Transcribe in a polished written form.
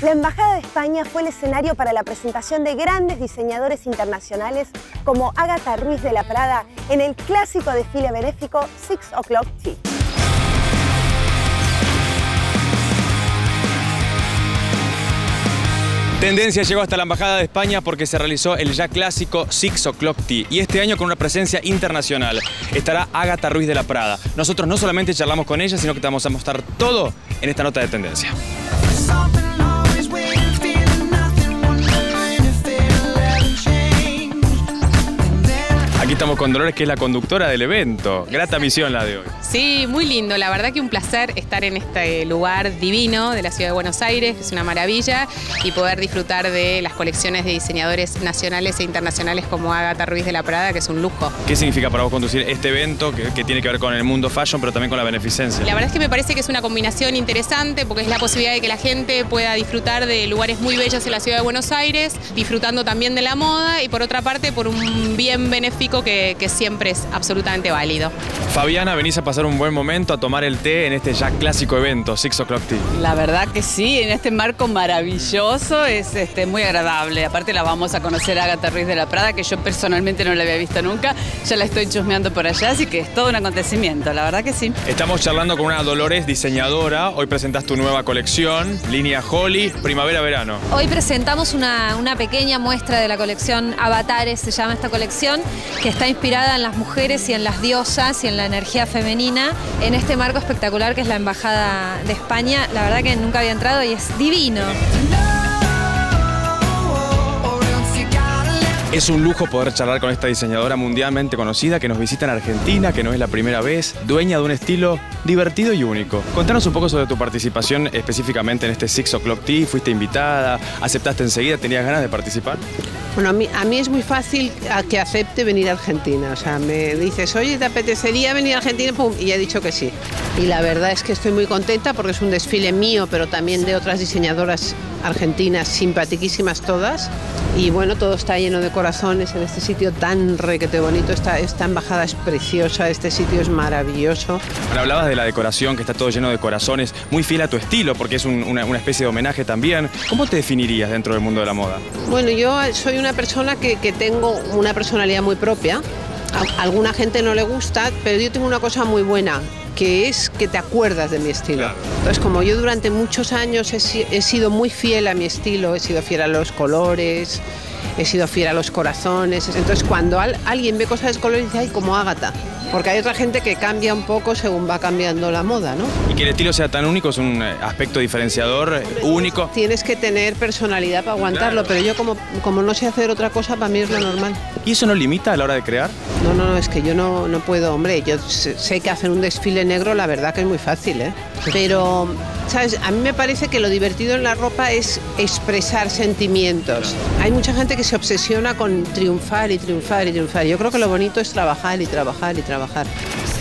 La Embajada de España fue el escenario para la presentación de grandes diseñadores internacionales como Ágata Ruiz de la Prada en el clásico desfile benéfico 6 O'Clock Tea. Tendencia llegó hasta la Embajada de España porque se realizó el ya clásico 6 O'Clock Tea y este año con una presencia internacional. Estará Ágata Ruiz de la Prada. Nosotros no solamente charlamos con ella, sino que te vamos a mostrar todo en esta nota de tendencia. Aquí estamos con Dolores, que es la conductora del evento. Grata misión la de hoy. Sí, muy lindo. La verdad que un placer estar en este lugar divino de la ciudad de Buenos Aires. Es una maravilla. Y poder disfrutar de las colecciones de diseñadores nacionales e internacionales como Ágata Ruiz de la Prada, que es un lujo. ¿Qué significa para vos conducir este evento que tiene que ver con el mundo fashion, pero también con la beneficencia? La verdad es que me parece que es una combinación interesante porque es la posibilidad de que la gente pueda disfrutar de lugares muy bellos en la ciudad de Buenos Aires, disfrutando también de la moda y por otra parte por un bien benéfico que siempre es absolutamente válido. Fabiana, venís a pasar un buen momento, a tomar el té en este ya clásico evento, 6 O'Clock Tea. La verdad que sí, en este marco maravilloso, es muy agradable. Aparte la vamos a conocer a Ágata Ruiz de la Prada, que yo personalmente no la había visto nunca. Ya la estoy chusmeando por allá, así que es todo un acontecimiento, la verdad que sí. Estamos charlando con una Dolores diseñadora. Hoy presentas tu nueva colección, línea Holly, primavera-verano. Hoy presentamos una pequeña muestra de la colección Avatares, se llama esta colección, que está inspirada en las mujeres y en las diosas y en la energía femenina, en este marco espectacular que es la Embajada de España. La verdad que nunca había entrado y es divino. Es un lujo poder charlar con esta diseñadora mundialmente conocida que nos visita en Argentina, que no es la primera vez, dueña de un estilo divertido y único. Contanos un poco sobre tu participación específicamente en este 6 O'Clock Tea. ¿Fuiste invitada? ¿Aceptaste enseguida? ¿Tenías ganas de participar? Bueno, a mí es muy fácil que acepte venir a Argentina. O sea, me dices, oye, ¿te apetecería venir a Argentina? Pum, y he dicho que sí. Y la verdad es que estoy muy contenta porque es un desfile mío, pero también de otras diseñadoras argentinas, simpaticísimas todas. Y bueno, todo está lleno de corazones en este sitio tan requete bonito. Esta embajada es preciosa, este sitio es maravilloso. Bueno, hablabas de la decoración, que está todo lleno de corazones, muy fiel a tu estilo, porque es una especie de homenaje también. ¿Cómo te definirías dentro del mundo de la moda? Bueno, yo soy una persona que tengo una personalidad muy propia. A alguna gente no le gusta, pero yo tengo una cosa muy buena, que es que te acuerdas de mi estilo. Claro. Entonces, como yo durante muchos años he sido muy fiel a mi estilo, he sido fiel a los colores, he sido fiel a los corazones. Entonces, cuando alguien ve cosas de colores, dice, ay, como Ágata. Porque hay otra gente que cambia un poco según va cambiando la moda, ¿no? Y que el estilo sea tan único es un aspecto diferenciador, único. Tienes que tener personalidad para aguantarlo, Claro. pero yo como no sé hacer otra cosa, para mí es lo normal. ¿Y eso no limita a la hora de crear? No, es que yo no puedo, hombre, yo sé que hacer un desfile negro la verdad que es muy fácil, ¿eh? Pero, ¿sabes? A mí me parece que lo divertido en la ropa es expresar sentimientos. Hay mucha gente que se obsesiona con triunfar y triunfar y triunfar. Yo creo que lo bonito es trabajar y trabajar y trabajar.